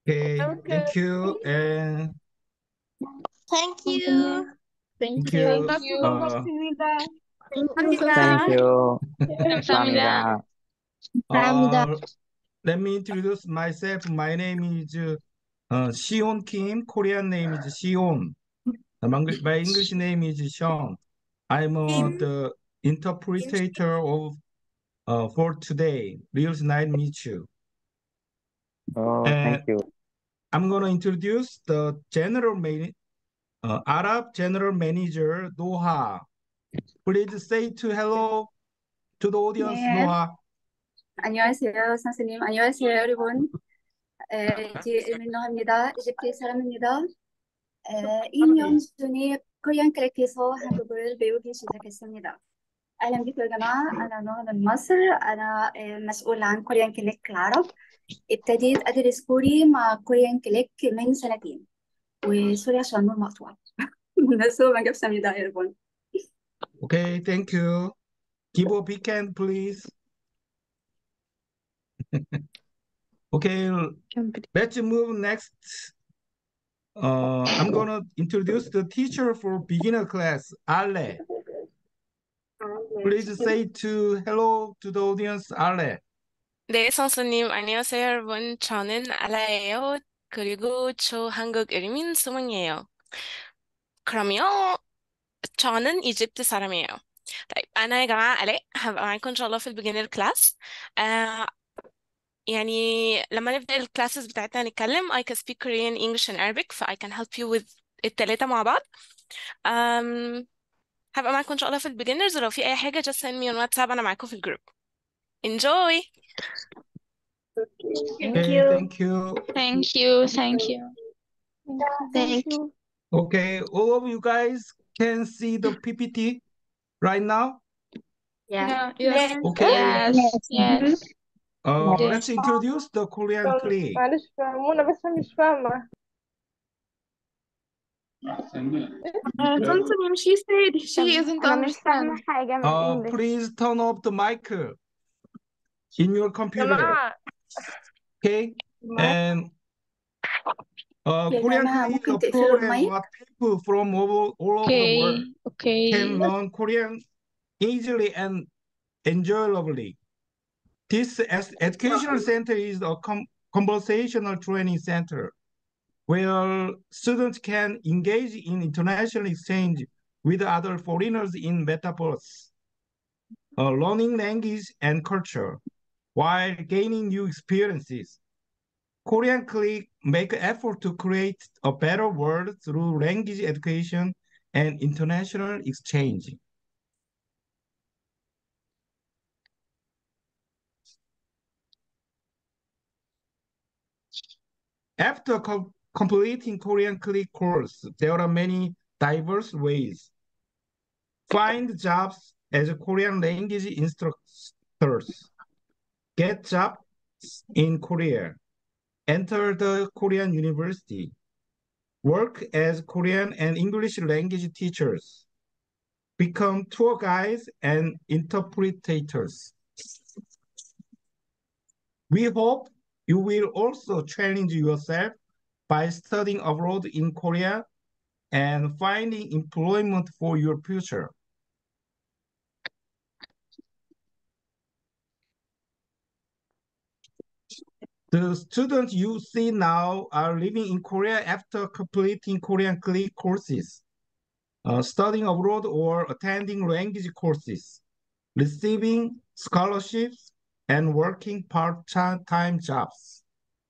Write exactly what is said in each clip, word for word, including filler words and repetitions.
Okay, Okay. thank you. And Thank you. Thank thank you. you. Thank you. Uh, 감사합니다. Thank you. 감사합니다. 감사합니다. uh, let me introduce myself. My name is uh, Shion Kim. Korean name is Shion. My Eng- my English name is Sean. I'm uh, the interpreter of uh, for today. Real nice to meet you. Oh, And thank you. I'm gonna introduce the general man, uh, Arab general manager Noha. Please say to hello to the audience, 네. Noha. 안녕하세요, 선생님. 안녕하세요, 여러분. 에, 제 이름은 노합니다. 이집트 사람입니다. 에, 이 년 전에 코리안 클래스에서 한국어를 배우기 시작했습니다. أهلا بك يا جماعة. أنا نهى من مصر. أنا آه، مسؤول عن كوريان كليك العرب. ابتديت أدرس كوري مع كوريان كليك من سنتين. وسوري عشان النور مقطوع. بس هو ما جابش ده يا ربون. Okay, thank you. Give a big hand, please. Okay, let's move next. Uh, I'm gonna introduce the teacher for beginner class, Ale. Please say to hello to the audience, Ale. 네, 선생님, 안녕하세요, 여러분. 저는 알라예요. 그리고 저 한국 이름은 수명이에요. 그러면 저는 이집트 사람이에요. طيب أنا يا جماعة آلاء هبقى معاكم إن شاء الله في البيجنر كلاس. آه يعني لما نبدأ الكلاسز بتاعتنا نتكلم I can speak Korean, English and Arabic ف I can help you with التلاتة مع بعض. um, هبقى معاكم إن شاء الله في البيجنرز ولو في أي حاجة just send me on WhatsApp أنا معاكم في الجروب. Enjoy! Thank Okay, you. thank you. Thank you. Thank you. Thank you. Okay, all of you guys can see the P P T right now. Yeah. Yes. Okay, Yes. Yes. uh, Yes. let's introduce the Korean clique. معلش فهمونا بس أنا مش فاهمة. Uh, Sometimes she said she isn't أنا مش فاهمة understand. حاجة من Uh, English. please turn off the mic in your computer. جماعة Okay, and uh, يا Korean جماعة clique is ممكن a تقفلوا program المايك؟ where people from all, all over the world Okay. Okay. can learn Korean easily and enjoyably. This es- educational center is a com- conversational training center where students can engage in international exchange with other foreigners in metaverse, uh, learning language and culture while gaining new experiences. Korean Click make effort to create a better world through language education and international exchange. After co- completing Korean Click course, there are many diverse ways. Find jobs as a Korean language instructors. Get jobs in Korea. Enter the Korean university. Work as Korean and English language teachers. Become tour guides and interpreters. We hope you will also challenge yourself by studying abroad in Korea and finding employment for your future. The students you see now are living in Korea after completing Korean Click courses, uh, studying abroad or attending language courses, receiving scholarships, and working part-time jobs.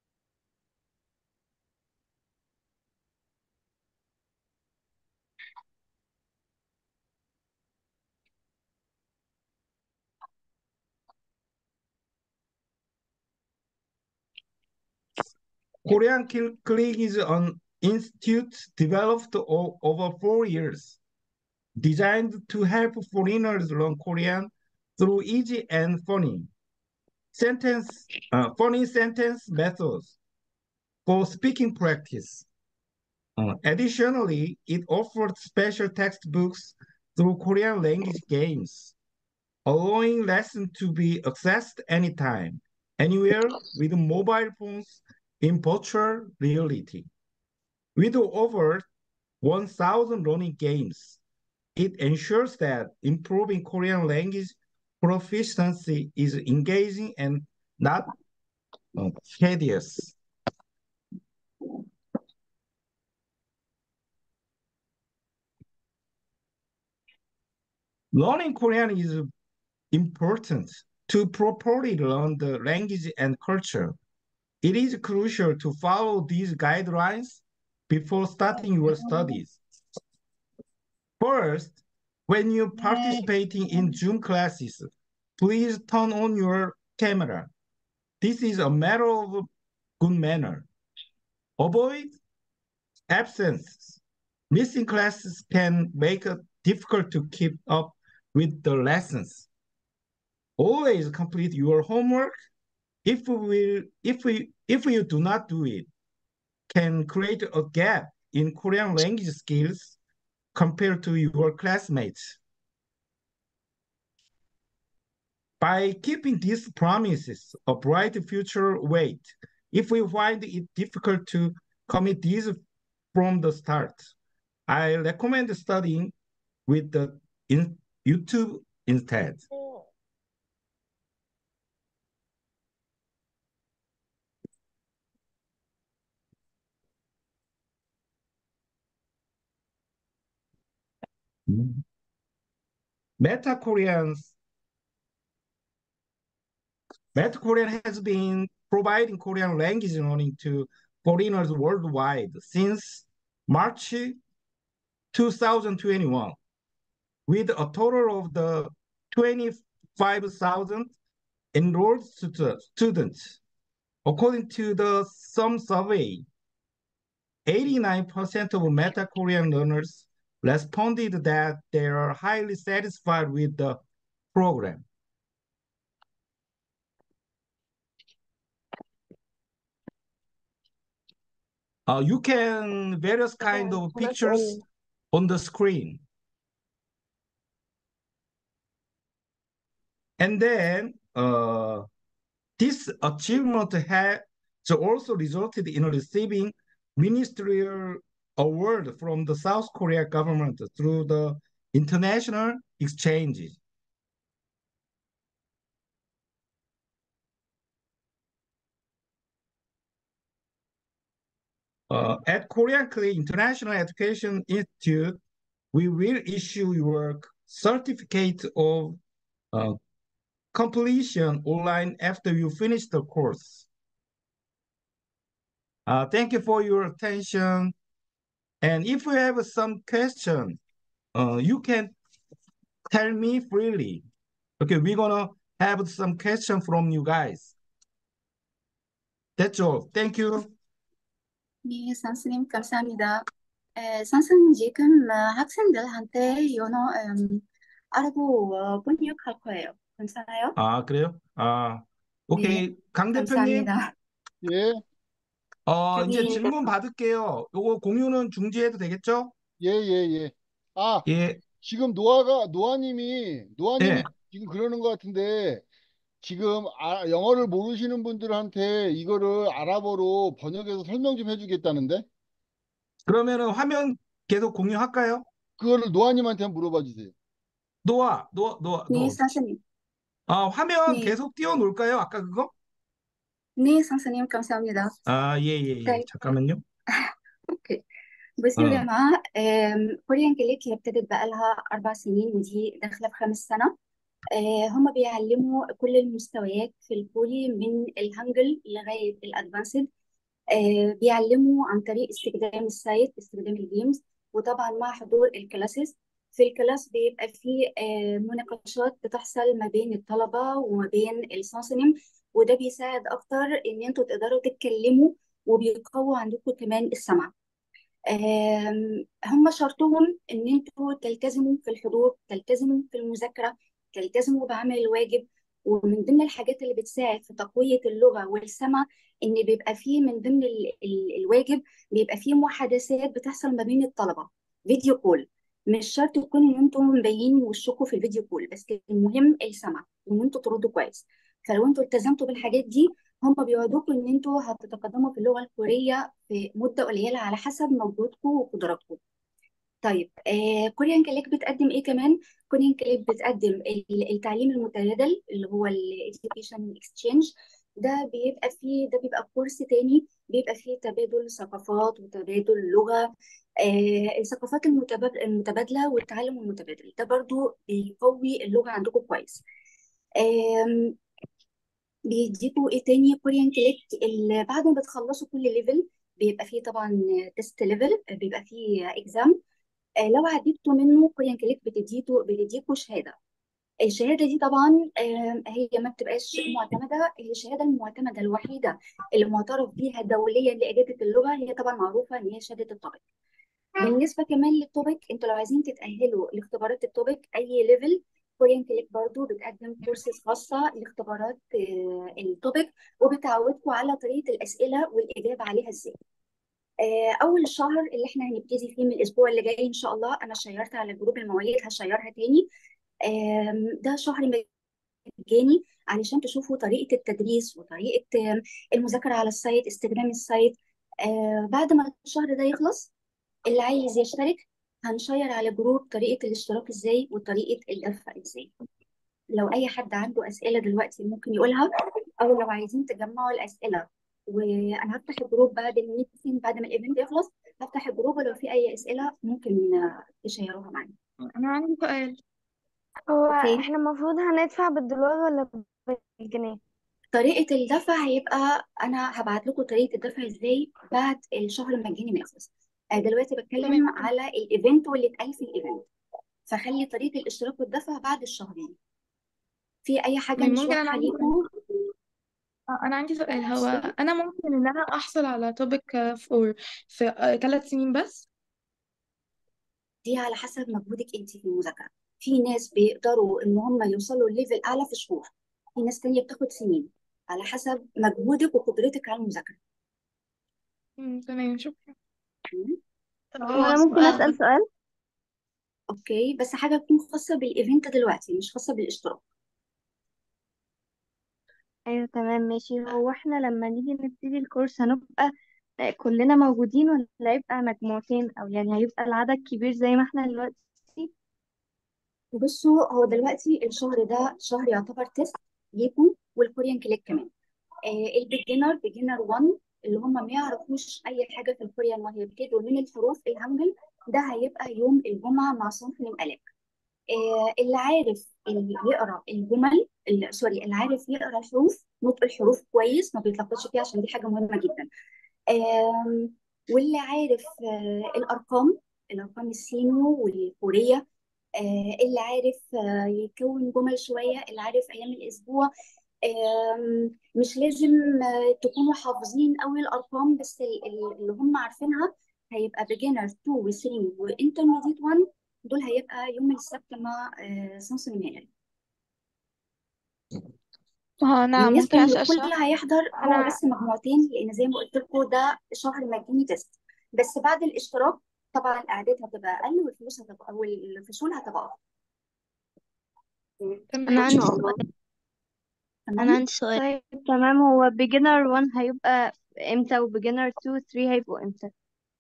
Korean Click is an institute developed o- over four years, designed to help foreigners learn Korean through easy and funny sentence, uh, funny sentence methods for speaking practice. Uh, additionally, it offered special textbooks through Korean language games, allowing lessons to be accessed anytime, anywhere with mobile phones in virtual reality. With over one thousand learning games, it ensures that improving Korean language proficiency is engaging and not uh, tedious. Learning Korean is important to properly learn the language and culture. It is crucial to follow these guidelines before starting your studies. First, when you're participating in Zoom classes, please turn on your camera. This is a matter of good manner. Avoid absences. Missing classes can make it difficult to keep up with the lessons. Always complete your homework. If we, if we, if you do not do it, can create a gap in Korean language skills compared to your classmates. By keeping these promises, a bright future wait. If we find it difficult to commit these from the start, I recommend studying with the in YouTube instead. Meta Koreans Meta Korean has been providing Korean language learning to foreigners worldwide since March two thousand twenty-one, with a total of the twenty-five thousand enrolled students. According to the some survey, eighty-nine percent of Meta Korean learners responded that they are highly satisfied with the program. Uh, you can various kind of pictures on the screen. And then uh, this achievement has also resulted in receiving ministerial award from the South Korea government through the international exchanges. Uh, at Korean Clay International Education Institute, we will issue your certificate of uh, completion online after you finish the course. Uh, thank you for your attention. And if you have some question, uh, you can tell me freely. Okay, we're gonna have some question from you guys. That's all. Thank you. 네, 선생님 감사합니다. 에, 선생님 지금 어, 학생들한테 연어 음, 알아보 어, 번역할 거예요. 괜찮아요? 아, 그래요? 아, 네, 오케이. 강 대표님, 감사합니다. 예, 어, 이제 저기 질문 받을게요. 요거 공유는 중지해도 되겠죠? 예, 예, 예. 아, 예, 지금 노아가, 노아님이, 노아님이 예. 지금 그러는 것 같은데, 지금 아, 영어를 모르시는 분들한테 이거를 아랍어로 번역해서 설명 좀 해주겠다는데, 그러면은 화면 계속 공유할까요? 그거를 노아님한테 한번 물어봐 주세요. 노아, 노아, 노아, 네, 노아. 선생님. 아, 화면 네, 계속 띄워놓을까요? 아까 그거? 네, 선생님 감사합니다. 아, 예, 예, 예. طيب 잠깐만요. اوكي بصوا يا 어, جماعة آم، كوريان كليك هي ابتدت بقالها أربع سنين ودي داخلة في خامس سنة. آه، هم بيعلموا كل المستويات في الكوري من الهانجل لغاية الأدفانسد. آه، بيعلموا عن طريق استخدام السايت، استخدام الجيمز، وطبعا مع حضور الكلاسز. في الكلاس بيبقى في آه، مناقشات بتحصل ما بين الطلبة وما بين السونسنم، وده بيساعد أكتر إن انتوا تقدروا تتكلموا وبيقووا عندكم كمان السمع. آم، هم شرطهم ان انتوا تلتزموا في الحضور، تلتزموا في المذاكره، تلتزموا بعمل الواجب. ومن ضمن الحاجات اللي بتساعد في تقويه اللغه والسمع ان بيبقى فيه من ضمن ال ال الواجب بيبقى فيه محادثات بتحصل ما بين الطلبه، فيديو كول. مش شرط يكون ان انتوا مبينين وشكم في الفيديو كول، بس المهم السمع وان انتوا تردوا كويس. فلو انتوا التزمتوا بالحاجات دي هم بيوعدوكم ان انتوا هتتقدموا في اللغة الكورية في مدة قليلة على حسب مجهودكم وقدراتكم. طيب آه كوريان كليك بتقدم ايه كمان؟ كوريان كليك بتقدم ال- التعليم المتبادل اللي هو ال Education Exchange. ده بيبقى فيه ده بيبقى كورس تاني، بيبقى فيه تبادل ثقافات وتبادل لغة. آه الثقافات المتبادل المتبادلة والتعلم المتبادل ده برضو بيقوي اللغة عندكم كويس. آم، بيديكوا ايه تاني؟ كوريان كليك ال- بعد ما بتخلصوا كل ليفل بيبقى فيه طبعا تيست ليفل، بيبقى فيه اكزام. آه، لو عديتوا منه كوريان كليك بتديتوا بتديكوا شهاده. الشهاده دي طبعا آه، هي ما بتبقاش معتمده، هي الشهاده المعتمده الوحيده اللي معترف بيها دوليا لاجاده اللغه، هي طبعا معروفه ان هي شهاده التوبيك. بالنسبه كمان للتوبيك، انتوا لو عايزين تتاهلوا لاختبارات التوبيك اي ليفل، كوريان كليك برضو بتقدم كورسز خاصه لاختبارات آه، التوبيك، وبتعودكم على طريقه الاسئله والاجابه عليها ازاي. آه، اول شهر اللي احنا هنبتدي فيه من الاسبوع اللي جاي ان شاء الله، انا شيرت على جروب المواعيد هشيرها تاني. آم، ده شهر مجاني علشان تشوفوا طريقة التدريس وطريقة آم، المذاكرة على السايت، استخدام السايت. آه، بعد ما الشهر ده يخلص، اللي عايز يشترك هنشير على جروب طريقة الاشتراك ازاي وطريقة الدفع ازاي. لو اي حد عنده اسئله دلوقتي ممكن يقولها، او لو عايزين تجمعوا الاسئله، وانا هفتح الجروب بعد الميتنج بعد ما الايفنت يخلص. هفتح الجروب ولو في اي اسئله ممكن آه، تشيروها معايا. أنا عندي سؤال. هو اوكي. احنا المفروض هندفع بالدولار ولا بالجنيه؟ طريقه الدفع هيبقى، انا هبعت لكم طريقه الدفع ازاي بعد الشهر المجاني ما يخلص. آه، دلوقتي بتكلم تمام. على الايفنت واللي اتقال في الايفنت، فخلي طريقه الاشتراك والدفع بعد الشهرين. في اي حاجه تمام، مش ممكن أنا واضحه عندي سؤال. ليكم؟ آه، أنا عندي سؤال. هو أنا ممكن إن أنا أحصل على توبيك فور في ثلاث سنين بس؟ دي على حسب مجهودك انت في المذاكره. في ناس بيقدروا ان هم يوصلوا لليفل اعلى في شهور، في ناس تانية بتاخد سنين، على حسب مجهودك وقدرتك على المذاكره. مم، تمام، شكرا. تمام؟ طب هو هو انا ممكن اسال سؤال. سؤال؟ اوكي، بس حاجه تكون خاصه بالايفنت دلوقتي مش خاصه بالاشتراك. ايوه تمام ماشي. هو احنا لما نيجي نبتدي الكورس هنبقى آه، كلنا موجودين، ولا هيبقى مجموعتين، او يعني هيبقى العدد كبير زي ما احنا دلوقتي؟ بصوا، هو دلوقتي الشهر ده شهر يعتبر تيست ليكم والكوريان كليك كمان. آه البيجنر بيجنر واحد اللي هم ما يعرفوش اي حاجه في الكوريان وهيبتدوا من الحروف الهانجل، ده هيبقى يوم الجمعه مع صنف الآلاف. آه، اللي عارف اللي يقرا الجمل اللي سوري اللي عارف يقرا الحروف، نطق الحروف كويس ما بيتلخبطش فيها عشان دي حاجه مهمه جدا. آم، واللي عارف آه، الارقام، الارقام الصيني والكوريه. آه، اللي عارف آه، يكون جمل شويه، اللي عارف ايام الاسبوع. آم، مش لازم آه، تكونوا حافظين قوي الارقام، بس ال- ال- اللي هم عارفينها هيبقى beginner اتنين و تلاتة و intermediate واحد. دول هيبقى يوم السبت مع آه، سمسم النهائي. اه انا بالنسبة ممكن اسال للكل سؤال. هيحضر، هو انا بس مجموعتين، لأن زي ما قلت لكم ده شهر مجاني تيست. بس بعد الاشتراك طبعا الأعداد هتبقى أقل والفلوس هتبقى والفصول هتبقى أكتر. تمام. انا إن عندي شاء الله. سؤال انا تمام. عندي سؤال طيب تمام. هو beginner واحد هيبقى امتى، و beginner اتنين و تلاتة هيبقوا امتى؟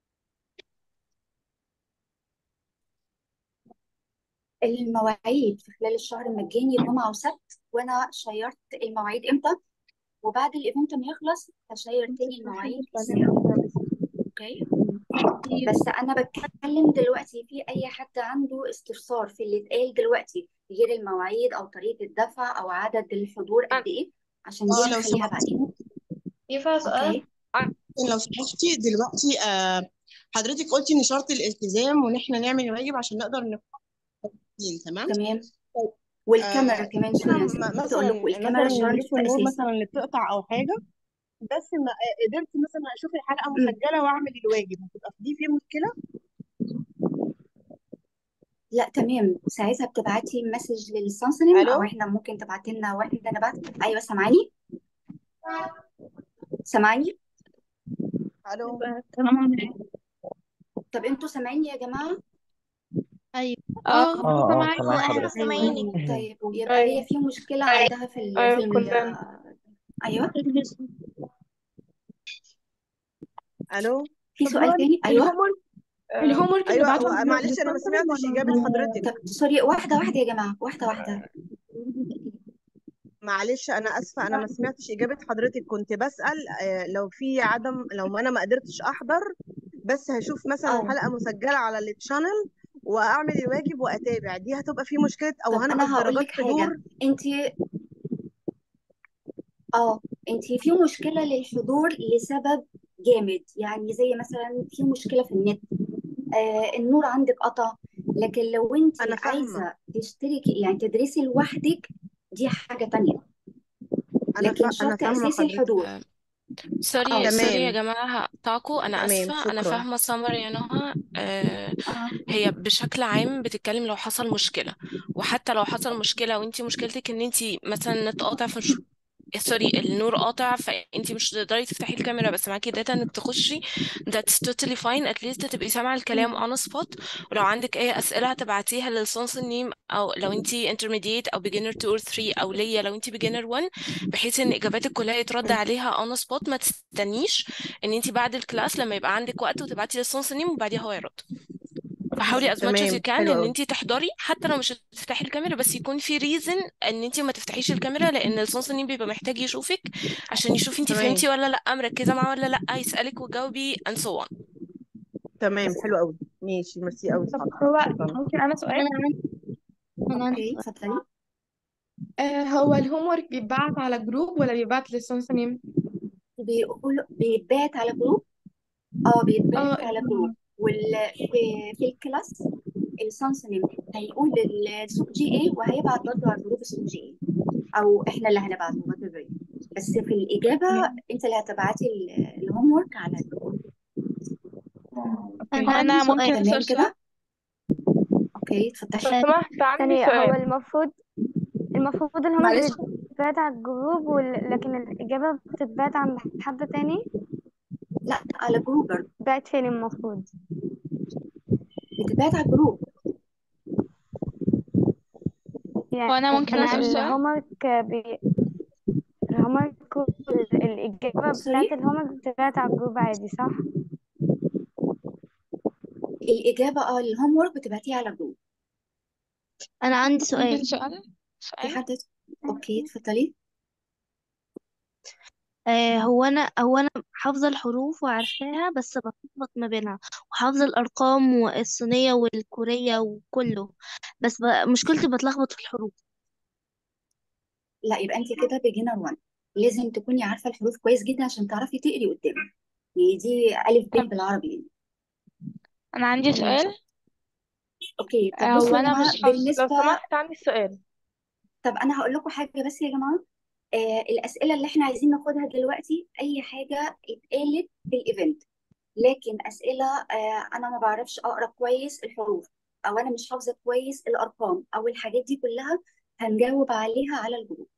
المواعيد في خلال الشهر المجاني جمعة وسبت، وأنا شيرت المواعيد إمتى، وبعد الإيفنت ما يخلص هشير امتى تاني الصبح المواعيد بعدين الساعة. بس. أوكي. بس أنا بتكلم دلوقتي في أي حد عنده استفسار في اللي اتقال دلوقتي غير المواعيد أو طريقة الدفع أو عدد الحضور قد أنا- إيه، عشان دي اه لو هنخليها سمحتي، بعدين. ينفع سؤال؟ أوكي. أنا- لو سمحتي دلوقتي آه حضرتك قلتي ان شرط الالتزام وان احنا نعمل الواجب عشان نقدر نقيم، تمام. تمام. طيب والكاميرا آه كمان، انا سوري م- نسيت أقول لكم مثلا الكاميرا مثلا شرط يضيفوا النور أساسي. مثلا اللي بتقطع او حاجه، بس ما قدرت مثلا اشوف الحلقه أمم. مسجله واعمل الواجب، هتبقى في دي في مشكله؟ لا تمام، ساعتها بتبعتي مسج للسانسنم الو أو إحنا ممكن تبعتي لنا وإحنا نبعت. أيوه سامعاني؟ سامعاني؟ الو يبقى تمام على ايه؟ طب أنتوا سامعيني يا جماعة؟ ايوه اه اه، اه انا اه سامعاك. سامعين ايوه احنا حضرتك. سامعينك. طيب يبقى هي ايوه في مشكلة عندها في ال في ايوه ال كلنا. ايوه الو. في طب سؤال هو تاني. ايوه الهوم ورك الهوم ورك اللي ايوه بعته هو معلش انا ما سمعتش اجابه ولا حضرتك. طب سوري، واحده واحده يا جماعه، واحده واحده. معلش انا اسفه انا ما سمعتش اجابه حضرتك. كنت بسال آه، لو في عدم، لو ما انا ما قدرتش احضر بس هشوف مثلا اه الحلقه مسجله على التشانل واعمل الواجب واتابع، دي هتبقى في مشكله او طب هنقص انا هقول درجات لك حضور؟ حاجه. انت اه انت في مشكله للحضور لسبب جامد، يعني زي مثلا في مشكله في النت، آه النور عندك قطع. لكن لو انت انا فاهمه عايزه تشتركي يعني تدرسي لوحدك، دي حاجه تانية. انا لكن فا... انا شرط فاهمه اساسي حضرتك. الحضور. آه، اه سوري سوري يا تمام جماعة هقطعكوا، أنا تمام آسفة، أنا شكرا. فاهمة سمر يا نهى. آه، اه هي بشكل عام بتتكلم لو حصل مشكلة، وحتى لو حصل مشكلة وانتي مشكلتك ان انتي مثلا نت قاطع في مش... سوري النور قاطع، فانتي مش هتقدري تفتحي الكاميرا بس معاكي داتا انك تخشي. that's totally fine. at least تبقي سامعة الكلام on spot. ولو عندك اي اسئلة هتبعتيها للصنص النيم، او لو انتي intermediate او beginner two or three، او ليا لو انتي beginner one، بحيث ان اجاباتك كلها يترد عليها on spot. ما تستنيش ان انتي بعد الكلاس لما يبقى عندك وقت وتبعتي للصنص النيم وبعديها هو يرد. فحاولي as much as you تمام can حلو ان قوي. انتي تحضري، حتى لو مش هتفتحي الكاميرا، بس يكون في reason ان انتي ما تفتحيش الكاميرا، لان الصنصنين بيبقى محتاج يشوفك عشان يشوف انتي تمام فهمتي ولا لا، مركزة معاه ولا لا، يسألك وتجاوبي and so on. تمام حلو قوي. ماشي ميرسي قوي طب حضرتك هو شكرا. ممكن انا طب انا سؤال؟ عندي انا عندي اوكي سؤال. اتفضلي. آه هو الهوم ورك بيتبعت على جروب ولا بيتبعت للصنص نيم؟ بيقول بيتبات على جروب. اه بيتبات اه على جروب. وال في, في الكلاس السامسونج هيقول للسوق جي اي، وهيبعت برضه على جروب السوق جي اي، او احنا اللي هنبعته whatever. بس في الاجابه انت اللي هتبعتي الهوم ورك على الجروب. اوكي. انا هو عندي انا ممكن سؤال. اسال تمام سؤال كده. اوكي اتفضلي. لو آه، سمحت، عندي ثانية، هو سؤال. المفروض المفروض الهومورك معلش. بيتبعت على الجروب وال... لكن الإجابة بتتبعت عند حد تاني. لا على جروب برضه. بتتبعت فين المفروض؟ بتتبعت على الجروب. يعني هو انا ممكن أنا اسال سؤال. الهومورك بي... الهومورك ال- الإجابة سوري. بتاعت الهومورك بتتبعت على الجروب عادي صح؟ الاجابه اه الهوم ورك بتبعتيها على الجروب. أنا عندي ممكن سؤال. سؤال في سؤال حد؟ اوكي اتفضلي. آه هو أنا هو أنا حافظة الحروف وعارفاها بس بتلخبط ما بينها، وحافظة الأرقام والصينية والكورية وكله، بس ب... مشكلتي بتلخبط في الحروف. لا يبقى انت كده بيجنر واحد. لازم تكوني عارفه الحروف كويس جدا عشان تعرفي تقري قدامك. يعني دي الف طب ب بالعربي. انا عندي سؤال. اوكي طب آه، هو بصوا يا انا جماعه مش حافظ، لو بالنسبه. سمحت عندي سؤال. طب انا هقول لكم حاجه بس يا جماعه. آه الاسئله اللي احنا عايزين ناخدها دلوقتي اي حاجه اتقالت في الايفنت. لكن اسئله آه انا ما بعرفش اقرا كويس الحروف، او انا مش حافظه كويس الارقام، او الحاجات دي كلها هنجاوب عليها على الجروب.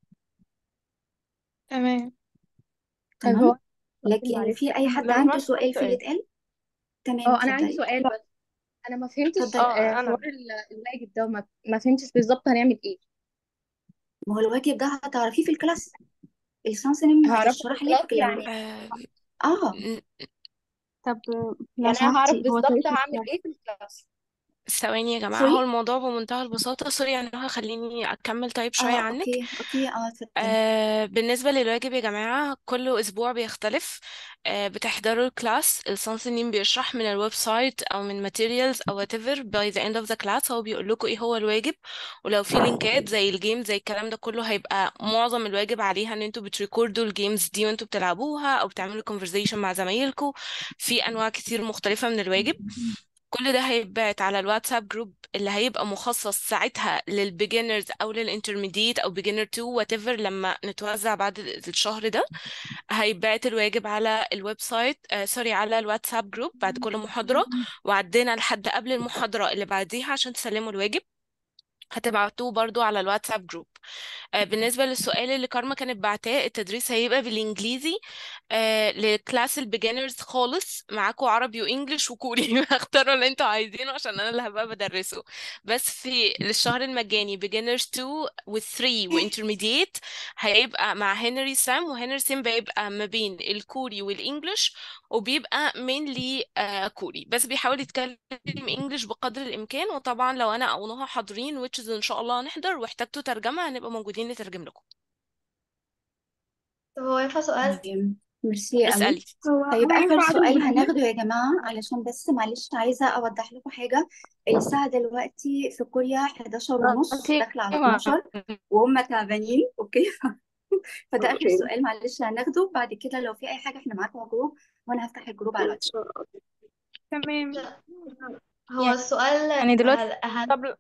تمام. طيب هو تمام. لكن معلش في اي حد لو عنده سمحت عندي سؤال في اللي سؤال. اتقال؟ تمام اه انا عندي اتفضلي. سؤال بس انا ما فهمتش اتفضلي. آه، اه حوار انا ال- الواجب ده ما, ما فهمتش بالظبط هنعمل ايه. ما هو الواجب ده هتعرفيه في الكلاس. السانسنم هعرفه في هتشرح الكلاس لك لما. يعني؟ آه، اه ن- طب لو يعني انا هعرف سمحتي هو بالظبط طريقة هعمل الشرح. ايه في الكلاس؟ ثواني يا جماعة، هو سوري. الموضوع بمنتهى البساطة. سوري يا نهى، خليني أكمل طيب شوية اه عنك. اوكي اوكي اه اتفضلي. آه بالنسبة للواجب يا جماعة، كل أسبوع بيختلف. آه بتحضروا الكلاس، السانسنين بيشرح من الويب سايت أو من materials أو whatever. by the end of the class هو بيقول لكم إيه هو الواجب. ولو في لينكات زي الجيم زي الكلام ده كله، هيبقى معظم الواجب عليها إن انتوا بتريكوردوا الجيمز دي وانتوا بتلعبوها، أو بتعملوا conversation مع زمايلكم. في أنواع كتير مختلفة من الواجب. كل ده هيتبعت على الواتساب جروب اللي هيبقى مخصص ساعتها للبيجنرز او للانترميديت او بيجنر تو whatever. لما نتوزع بعد الشهر ده، هيتبعت الواجب على الويب سايت، آه سوري على الواتساب جروب بعد كل محاضرة. وعدينا لحد قبل المحاضرة اللي بعديها عشان تسلموا الواجب، هتبعتوه برضو على الواتساب جروب. آه، بالنسبة للسؤال اللي كارما كانت بعتاه، التدريس هيبقى بالإنجليزي آه، لكلاس البيجنرز خالص. معاكوا عربي وإنجليش وكوري اختاروا اللي انتوا عايزينه عشان أنا اللي هبقى بدرسه. بس في للشهر المجاني beginners اتنين و تلاتة وانترميديت هيبقى مع هنري سام، وهنري سام بيبقى ما بين الكوري والإنجليش، وبيبقى mainly آه كوري، بس بيحاول يتكلم انجليش بقدر الامكان. وطبعا لو انا او نهى حاضرين which is ان شاء الله هنحضر واحتجتوا ترجمة هنبقى موجودين نترجم لكم. طب هو ينفع سؤال؟ تمام، ميرسي قوي. اسألي. هو طيب هو آخر ينفع عدد سؤال البنات؟ هناخده يا جماعة، علشان بس معلش عايزة أوضح لكم حاجة. الساعة دلوقتي في كوريا حداشر ونص داخلة على اتناشر، وهم تعبانين. أوكي. فده آخر اوكي سؤال معلش هناخده. بعد كده لو في أي حاجة إحنا معاكم على الجروب، وأنا هفتح الجروب على الواتساب. تمام. لا، هو يعني السؤال يعني دلوقتي هل, هل طب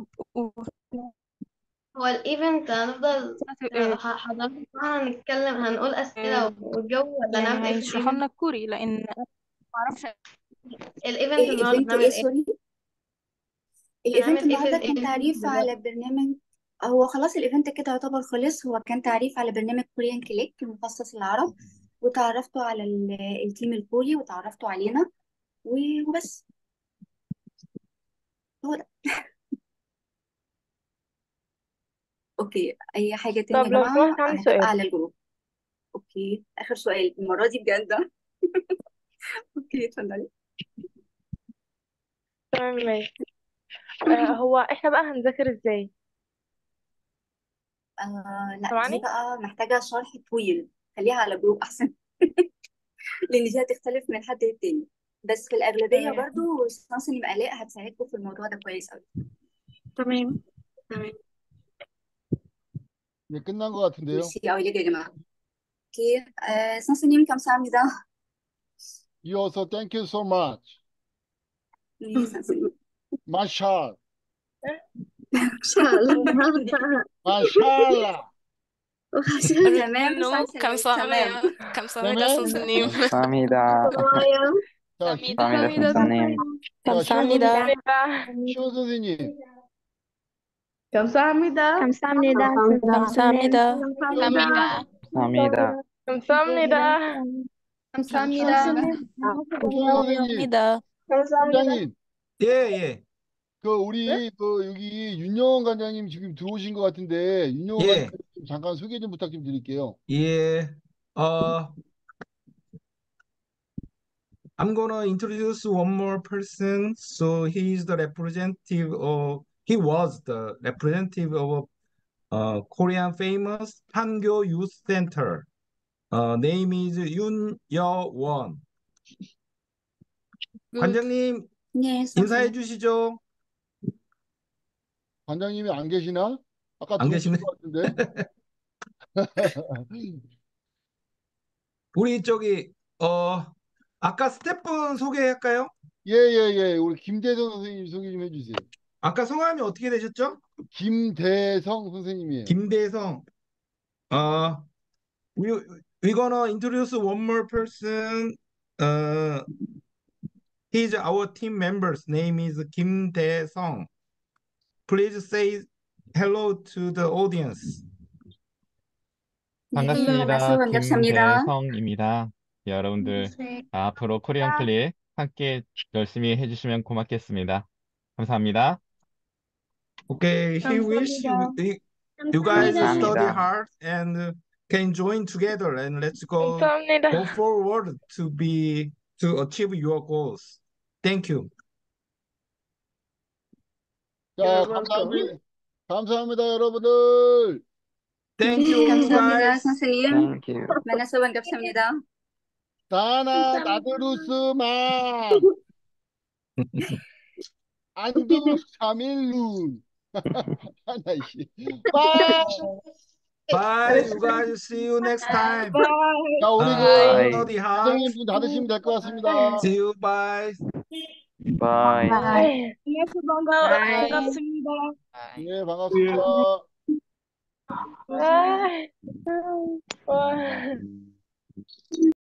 هو الايفنت هنفضل آه، ح- حضرتك معانا نتكلم هنقول أسئلة آه، والجو، ولا يعني نعمل ايه في هيشرحوا الايفنت؟ لنا الكوري لان أنا معرفش. الايفنت النهارده الإيفنت هنعمل إيه ايه؟ سوري؟ الإيفنت هنعمل ايه في النهاردة كان الايفنت تعريف النهارده؟ على برنامج. هو خلاص الإيفنت كده يعتبر خلص. هو كان تعريف على برنامج كوريان كليك المخصص للعرب، وتعرفتوا على ال- التيم الكوري وتعرفتوا علينا و- وبس. هو ده. اوكي، اي حاجة تاني طب يا لو جماعة سمحت عندي هتبقى سؤال. على الجروب. اوكي، اخر سؤال المرة دي بجد. اوكي اتفضلي. تمام ماشي. آه، هو احنا بقى هنذاكر ازاي؟ آه لا، دي سامعني؟ بقى محتاجة شرح طويل. خليها على جروب احسن. لان دي هتختلف من حد للتاني. بس في الأغلبية تمام برضو استاذ يبقى آلاء هتساعدكم في الموضوع ده كويس قوي. تمام. تمام. 네, 끝난 것 같은데요. ميرسي قوي ليك يا جماعة. اوكي. آه 선생님 감사합니다. You also thank you so much. 네, 선생님. 마샬, 마샬라. 마샬라. تمام نو 선생님. تمام. 감사합니다. 감사합니다 تمام. 선생님. 감사합니다. 고마워요. 자, 감사합니다. 감사합니다, 선생님. 자, 시원 감사합니다. 선생님, 감사합니다. 시원 선생님, 감사합니다. 감사합니다. 감사합니다. 감사합니다. 감사합니다. 감사합니다. 감사합니다. 감사합니다. 조소희 선생님, 감사합니다. 관장님, 예, 예, 그 우리 그 여기 윤영원 관장님 지금 들어오신 것 같은데 윤영원 예, 관장님 잠깐 소개 좀 부탁 좀 드릴게요. 예. Uh, I'm gonna introduce one more person. So he is the representative of, he was the representative of uh, Korean famous Pangyo Youth Center. Uh, name is Yoon Yeon. 굿. 관장님 네, 인사해 선생님. 주시죠. 관장님이 안 계시나? 아까 안 들어오신 계시네. 것 같은데. 우리 저기 어 아까 스태프분 소개할까요? 예예예, 우리 김대성 선생님 소개 좀 해주세요. 아까 성함이 어떻게 되셨죠? 김대성 선생님이에요. 김대성. 어, we we gonna introduce one more person. Uh, he's our team member's name is Kim Dae-sung. Please say hello to the audience. 네, 반갑습니다. 만나서 반갑습니다. 김대성입니다. 여러분들 앞으로 코리안 클릭 함께 열심히 해주시면 고맙겠습니다. 감사합니다. Okay, he wish you, 감사합니다. you guys study 감사합니다. hard and can join together and let's go 감사합니다. go forward to be to achieve your goals. Thank you. 자, You're welcome. 감사합니다. 감사합니다, 여러분들. Thank you, you 감사합니다, guys. 선생님. Thank you. 만나서 반갑습니다. 다나 나드루스마 안두 사밀룬 하나 씨. 빠이. Bye, you guys. See you next time. 자, 우리 Uh, 그 study hard. 선생님 문 닫으시면 될 것 같습니다. See you. Bye. Bye. 네. 안녕하세요. 반가, 바이. 반갑습니다. 네, 반갑습니다. 네. 와.